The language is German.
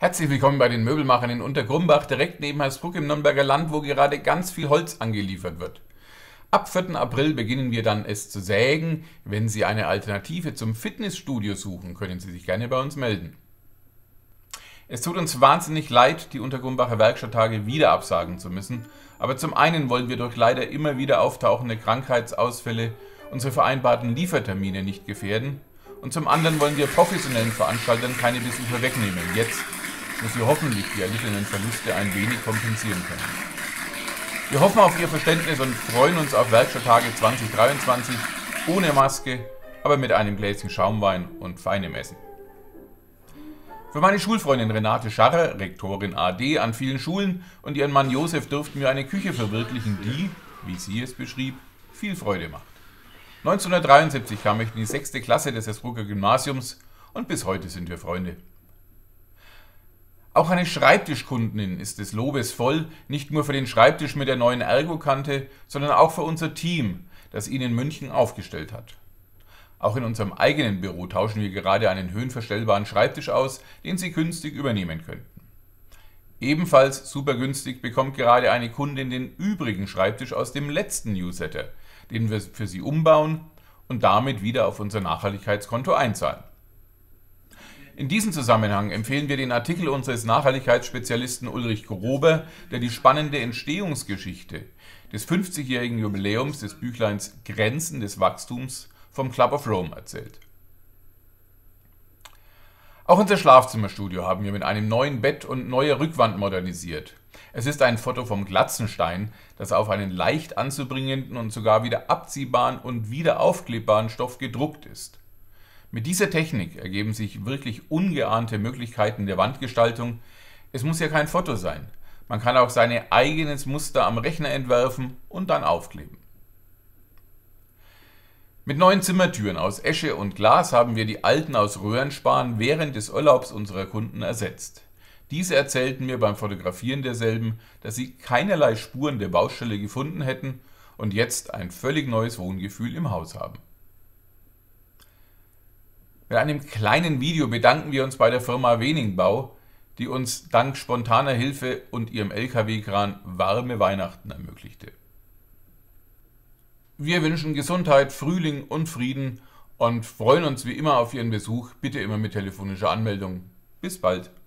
Herzlich willkommen bei den Möbelmachern in Untergrumbach, direkt neben Hersbruck im Nürnberger Land, wo gerade ganz viel Holz angeliefert wird. Ab 4. April beginnen wir dann es zu sägen. Wenn Sie eine Alternative zum Fitnessstudio suchen, können Sie sich gerne bei uns melden. Es tut uns wahnsinnig leid, die Untergrumbacher Werkstatttage wieder absagen zu müssen, aber zum einen wollen wir durch leider immer wieder auftauchende Krankheitsausfälle unsere vereinbarten Liefertermine nicht gefährden und zum anderen wollen wir professionellen Veranstaltern keine Besucher wegnehmen, jetzt, wo sie hoffentlich die erlittenen Verluste ein wenig kompensieren können. Wir hoffen auf Ihr Verständnis und freuen uns auf Werkstatttage 2023 ohne Maske, aber mit einem Gläschen Schaumwein und feinem Essen. Für meine Schulfreundin Renate Scharrer, Rektorin AD an vielen Schulen, und ihren Mann Josef durften wir eine Küche verwirklichen, die, wie sie es beschrieb, viel Freude macht. 1973 kam ich in die 6. Klasse des Hersbrucker Gymnasiums und bis heute sind wir Freunde. Auch eine Schreibtischkundin ist des Lobes voll, nicht nur für den Schreibtisch mit der neuen Ergo-Kante, sondern auch für unser Team, das ihn in München aufgestellt hat. Auch in unserem eigenen Büro tauschen wir gerade einen höhenverstellbaren Schreibtisch aus, den Sie günstig übernehmen könnten. Ebenfalls super günstig bekommt gerade eine Kundin den übrigen Schreibtisch aus dem letzten Newsletter, den wir für Sie umbauen und damit wieder auf unser Nachhaltigkeitskonto einzahlen. In diesem Zusammenhang empfehlen wir den Artikel unseres Nachhaltigkeitsspezialisten Ulrich Grober, der die spannende Entstehungsgeschichte des 50-jährigen Jubiläums des Büchleins Grenzen des Wachstums vom Club of Rome erzählt. Auch unser Schlafzimmerstudio haben wir mit einem neuen Bett und neuer Rückwand modernisiert. Es ist ein Foto vom Glatzenstein, das auf einen leicht anzubringenden und sogar wieder abziehbaren und wieder aufklebbaren Stoff gedruckt ist. Mit dieser Technik ergeben sich wirklich ungeahnte Möglichkeiten der Wandgestaltung. Es muss ja kein Foto sein. Man kann auch sein eigenes Muster am Rechner entwerfen und dann aufkleben. Mit neuen Zimmertüren aus Esche und Glas haben wir die alten aus Röhrenspan während des Urlaubs unserer Kunden ersetzt. Diese erzählten mir beim Fotografieren derselben, dass sie keinerlei Spuren der Baustelle gefunden hätten und jetzt ein völlig neues Wohngefühl im Haus haben. Mit einem kleinen Video bedanken wir uns bei der Firma Weningbau, die uns dank spontaner Hilfe und ihrem LKW-Kran warme Weihnachten ermöglichte. Wir wünschen Gesundheit, Frühling und Frieden und freuen uns wie immer auf Ihren Besuch, bitte immer mit telefonischer Anmeldung. Bis bald!